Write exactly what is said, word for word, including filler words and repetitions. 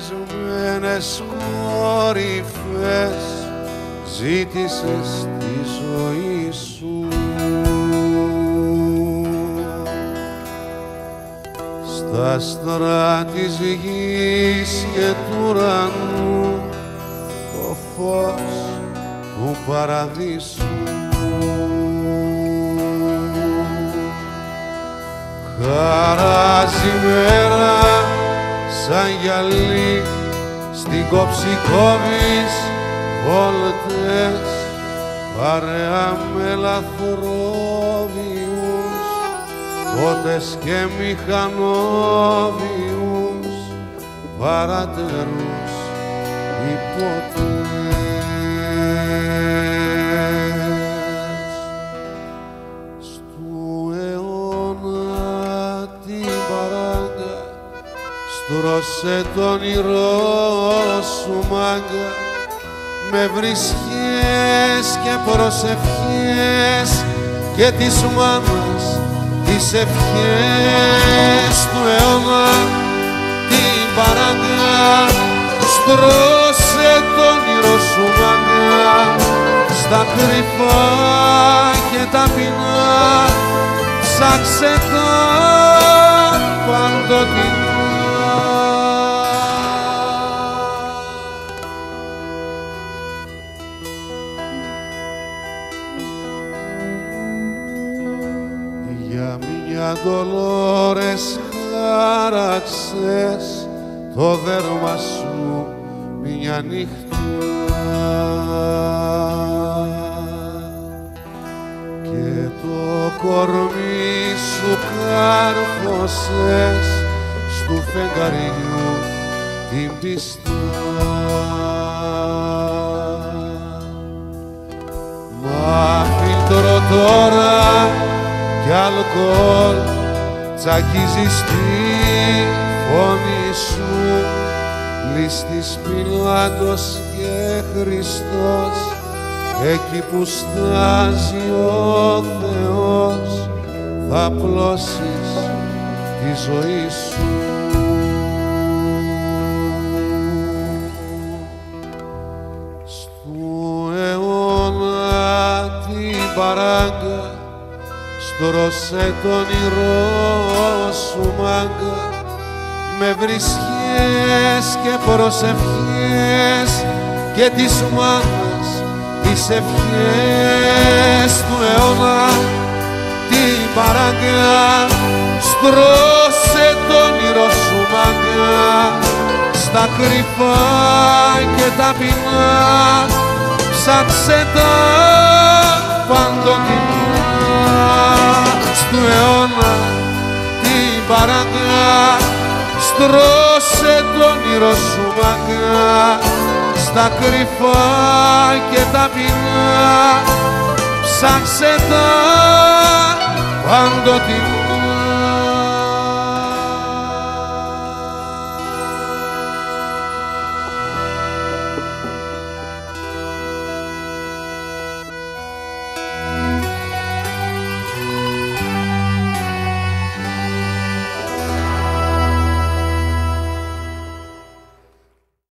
πεσμένες κορυφές ζήτησες τη ζωή σου. Στα άστρα της γης και του ουρανού το φως του παραδείσου. Χαράζει μέρα σαν γυαλί, στην κόψη κόβεις βόλτες παρέα με λαθρόβιους, πότες και μηχανόβιους, παρατερούς υπότες. Στου αιώνα την παράγκα στρώσε το όνειρό σου μάγκα, με βρισχές και προσευχές και της μάνας τις ευχές του αιώνα την παράγκα. Στρώσε το όνειρο σου μάγκα, στα κρυφά και ταπεινά ψάξε το παντοτινά. Για μια Ντολόρες χάραξες το δέρμα σου μια νύχτα και το κορμί σου κάρφωσες στου φεγγαριού την πίστα. Μα φίλτρο τώρα κι αλκοόλ τσακίζεις τη φωνή σου, λίστης Πιλάτος και Χριστός, εκεί που στάζει ο Θεός θα πλώσεις τη ζωή σου. Στου αιώνα την παράγκα στρώσε το όνειρό σου μάγκα, με βρισχές και προσευχές και της μάνας τις ευχές του αιώνα την παράγκα. Στρώσε το όνειρο σου μάγκα, στα κρυφά και ταπεινά ψάξε τα παντοτινά. Στου αιώνα την παράγκα, στρώσε το όνειρο σου μάγκα, στα κρυφά και ταπεινά ψάξε τα παντοτινά.